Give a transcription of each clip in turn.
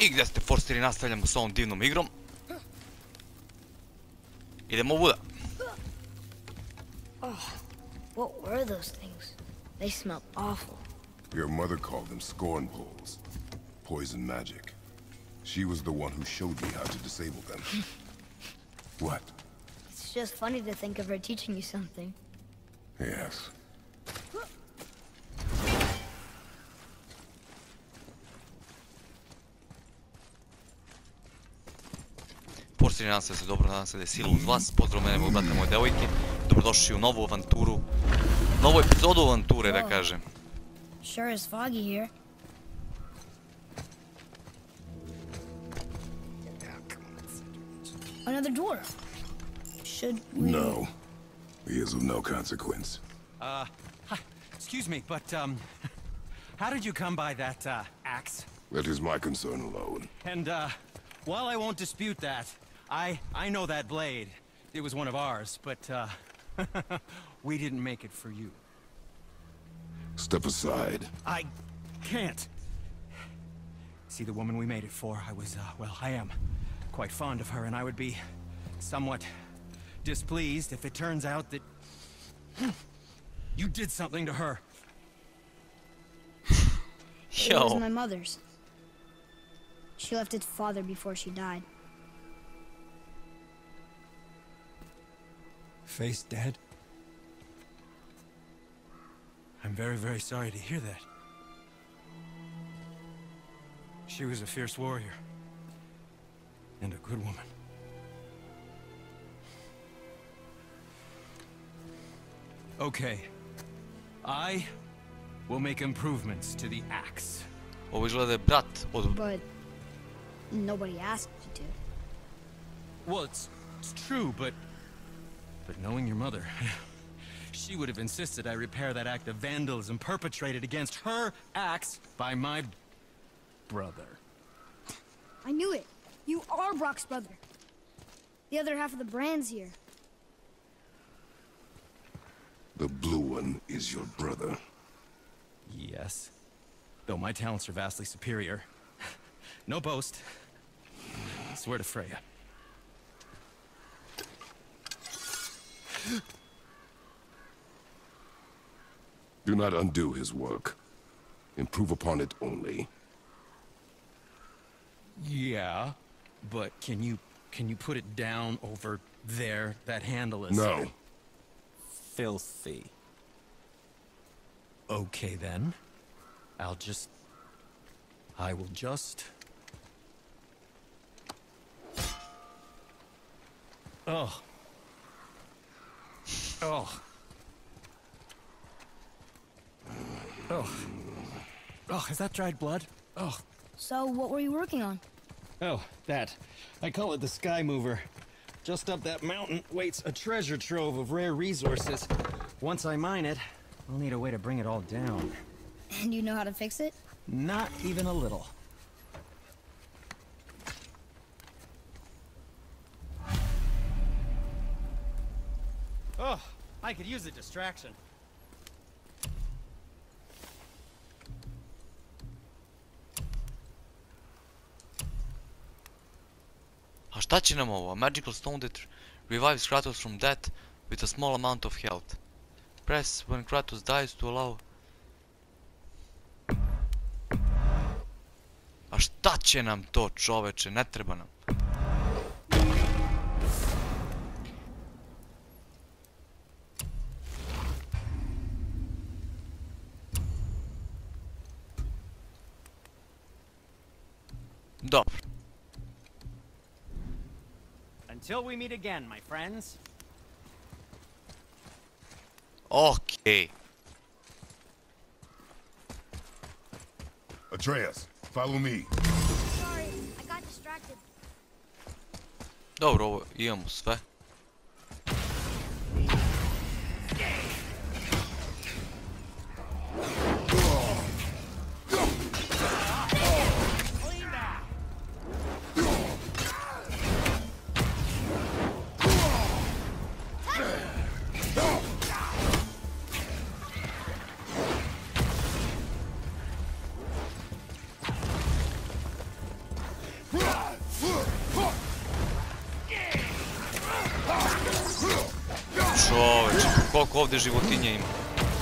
I gdje ste forsiri, nastavljamo s ovom divnom igrom. Idemo vuda. Oh, what were those things? They smelled awful. Your mother called them scorn poles. Poison magic. She was the one who showed me how to disable them. What? It's just funny to think of her teaching you something. Yes. Forsiri, nadam se dobro, nadam se da je sila uz vas. Pozdrav mene, moj brata, moje devojke. Dobrodošli u novu avanturu. Novu epizodu avanture, da kažem. Sure is foggy here. Another door. Should we... No. He is of no consequence. Hi. Excuse me, but, how did you come by that, axe? That is my concern alone. And, while I won't dispute that, I know that blade. It was one of ours, but, we didn't make it for you. Step aside. I can't. See, the woman we made it for, I was, well, I am quite fond of her, and I would be somewhat displeased if it turns out that you did something to her. It was my mother's. She left its father before she died. Face dead? I'm very, very sorry to hear that. She was a fierce warrior. And a good woman. Okay. I will make improvements to the axe. Ovo izgleda je brat od... But nobody asked you to. Well, it's true, but knowing your mother, she would have insisted I repair that act of vandalism perpetrated against her axe by my brother. I knew it. You are Brock's brother. The other half of the brand's here. The blue one is your brother. Yes. Though my talents are vastly superior. No boast. I swear to Freya. Do not undo his work. Improve upon it only. Yeah, but can you put it down over there? That handle is... No. Filthy. Okay then. I will just... Oh. Oh. Oh. Oh, is that dried blood? Oh. So, what were you working on? Oh, that. I call it the Sky Mover. Just up that mountain waits a treasure trove of rare resources. Once I mine it, I'll need a way to bring it all down. And you know how to fix it? Not even a little. Oh, I could use a distraction. A šta će nam ovo? A magical stone that revives Kratos from death with a small amount of health. Press when Kratos dies to allow... A šta će nam to, čoveče? Ne treba nam. Dobro. Until we meet again, my friends. Okej. Atreus, follow me. Sorry, I got distracted. Dobro, ovo imamo sve. koliko ovdje životinje ima.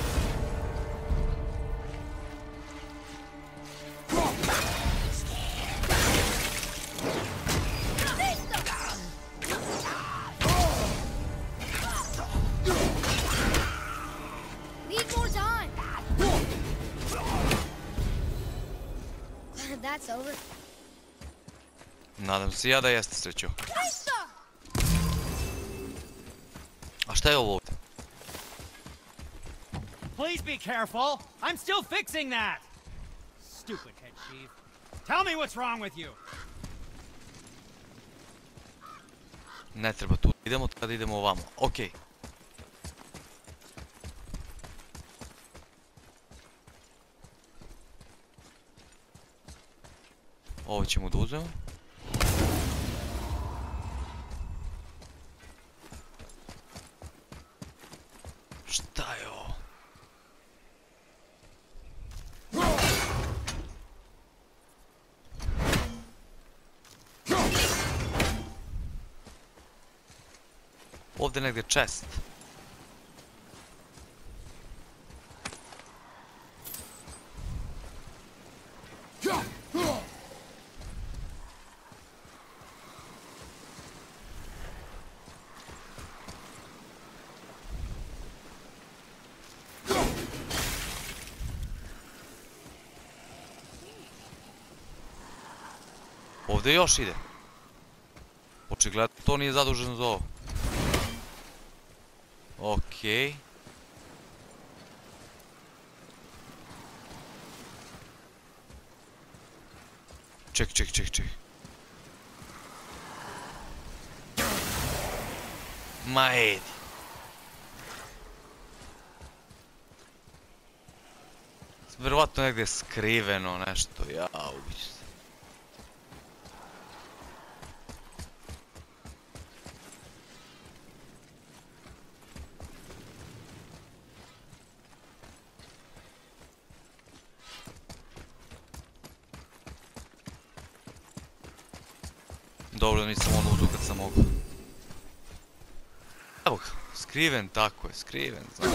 Need more time. That's over. Nadam se ja da jeste, srećo. A šta je ovo ovdje? Please be careful. I'm still fixing that. Stupid head chief. Tell me what's wrong with you. Ne treba tu. Idemo kada idemo ovamo. Okej. Ovo ćemo da uzmemo. Šta je ovo? Ovdje je negdje chest. Ovdje još ide. Očigledno to nije zaduženo za ovo. Okej. Ček. Ma edi. Vjerovatno negdje skriveno nešto, ja ubiću se. Dobro, nisam ono uzeo kad sam mogao. Evo ga, skriven, tako je, skriven, znači.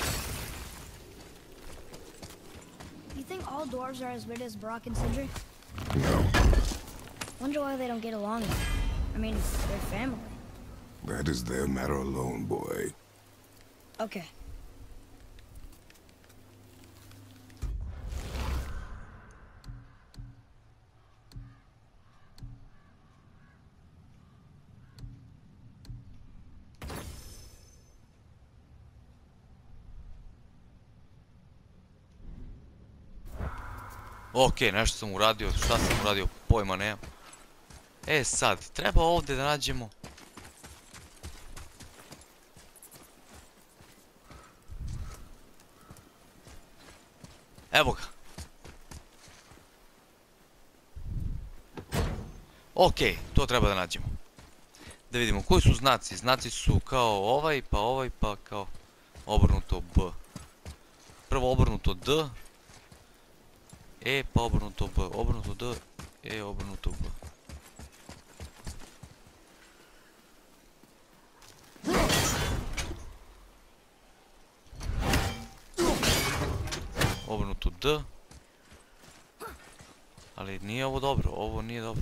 You think all dwarves are as weird as Brock and Cedric? No, Wonder why they don't get along. I mean, they're family. that is their matter alone, boy. Okay. Okej, nešto sam uradio, šta sam uradio, pojma nemam. E sad, treba ovdje da nađemo. Evo ga. Okej, to treba da nađemo. Da vidimo koji su znaci. Znaci su kao ovaj, pa kao obrnuto B. Prvo obrnuto D. E pa obrnuto B. Obrnuto D. E obrnuto B. Obrnuto D. Ali nije ovo dobro, ovo nije dobro.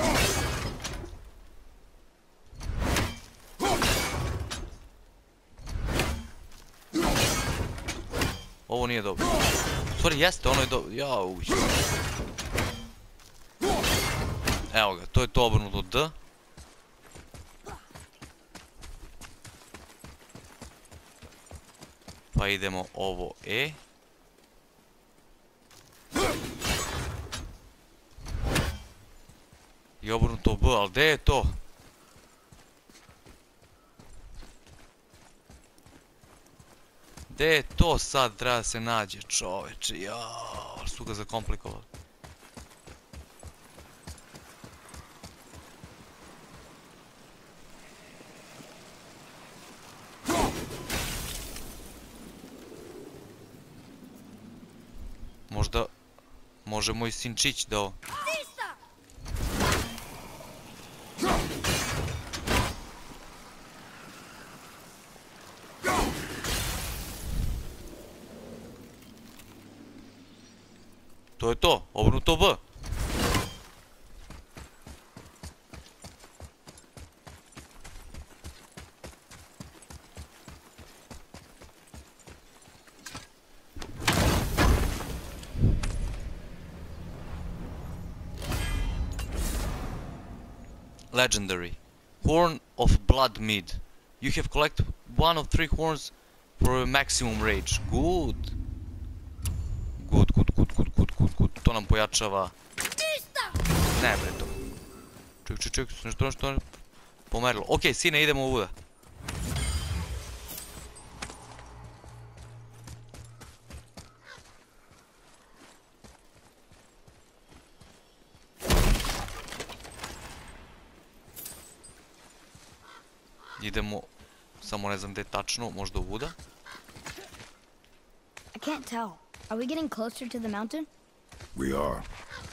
Ovo nije dobro. U stvari jeste, ono je dobro. Ja uviću. Evo ga, to je to obrnuto D. Pa idemo ovo E. I obrnuto B, ali gdje je to? Gdje je to sad treba da se nađe, čoveče, jaaa, su ga zakomplikovali. Možda može moj sinčić da ovo... To je to, obrnuto B. Legendary. Horn of Blood Mid. You have collected one of 3 horns for a maximum rage. Good. Good. To nam pojačava. Ne bre to. Ček, nešto je pomerilo. Ok, sine, idemo ovuda. Idemo, samo ne znam gde je tačno, možda ovuda. I can't tell. Are we getting closer to the mountain? We are.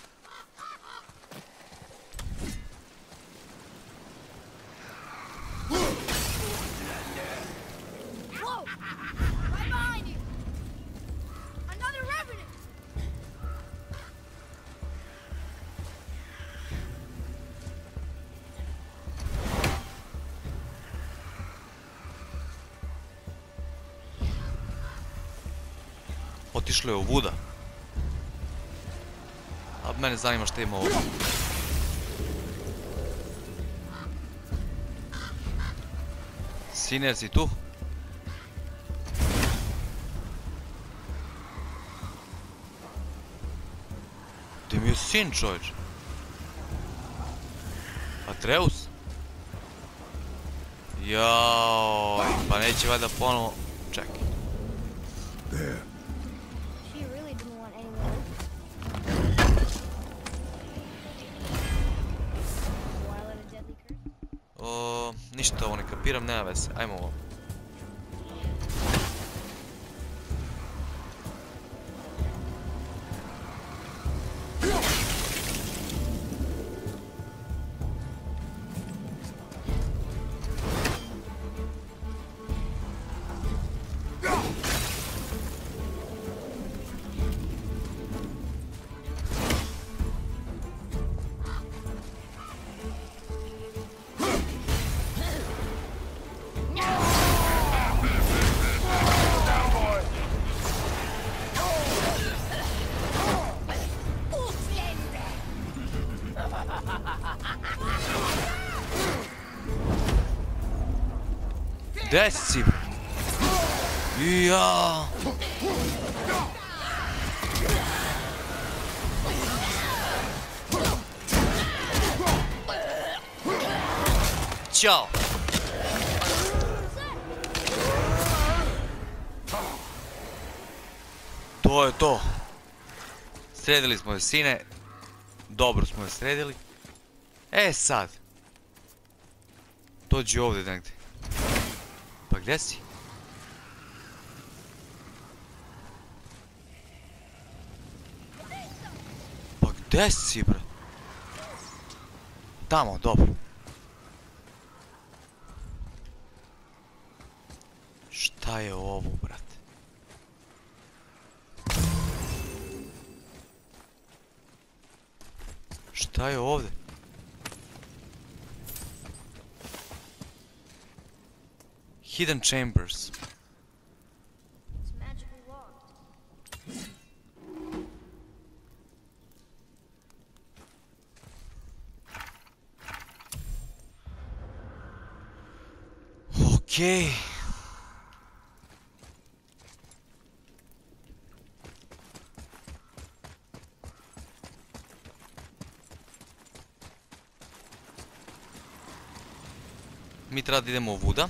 Whoa! Right behind you! Another revenant! Otišlo je ovuda. A mene zanima šta ima ovdje. Siner, si tu? Gdje mi je sin, čovječ? Atreus? Jaoj, pa neće valjda ponovo... Čekaj. There. She really didn't want anyone. Why let a deadly curse? Ništa ovo ne kapiram, nema veze. Ajmo ovo. Gde si? Ja. Ćao. To je to. Sredili smo je, sine. Dobro smo je sredili. E sad. Dođi ovdje negdje. Pa gdje si? Pa gdje si, bre? Tamo, dobro. Šta je ovo, brate? Šta je ovdje? Hidden chambers. It's magically locked. Okej. Mi treba da idemo ovuda.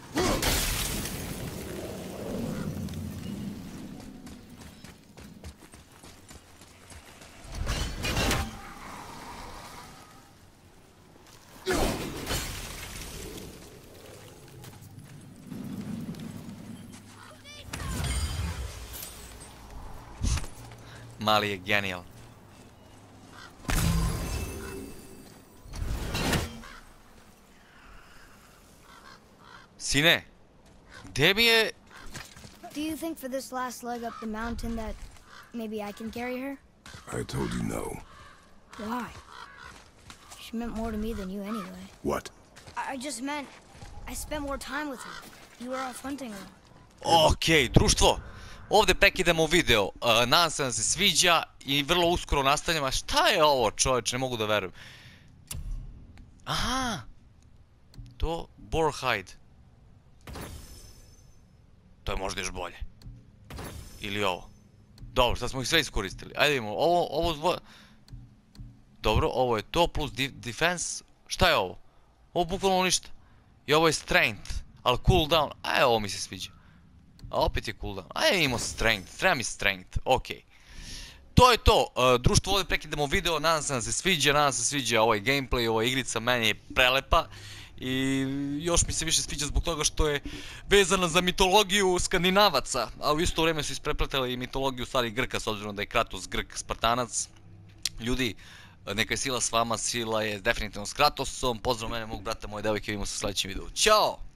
Mali je genijal. Sine, gdje mi je... Do you think for this last leg up the mountain that maybe I can carry her? I told you no. Why? She meant more to me than you anyway. What? I just meant I spent more time with her. You were off hunting her. Okej, društvo, ovdje prekidamo video, nadam se da se sviđa i vrlo uskoro nastavljamo. A šta je ovo, čovječ, ne mogu da verujem. Aha, to boar hide. To je možda još bolje. Ili ovo. Dobro, sad smo ih sve iskoristili. Ajde vidimo, ovo dobro, ovo je to plus defense. Šta je ovo? Ovo bukvalno ništa. I ovo je strength, ali cooldown. Aj, ovo mi se sviđa. A opet je cooldown. Aj, imamo strength, treba mi strength, okej. To je to, društvo, ovdje prekidamo video, nadam se da se sviđa, ovaj gameplay, ova igrica, meni je prelepa. I još mi se više sviđa zbog toga što je vezana za mitologiju Skandinavaca, a u isto vrijeme su isprepletali i mitologiju starih Grka, s obzirom da je Kratos Grk Spartanac. Ljudi, neka je sila s vama, sila je definitivno s Kratosom, pozdrav mene, mog brata, moje devojke, vidimo se u sljedećem videu. Ćao!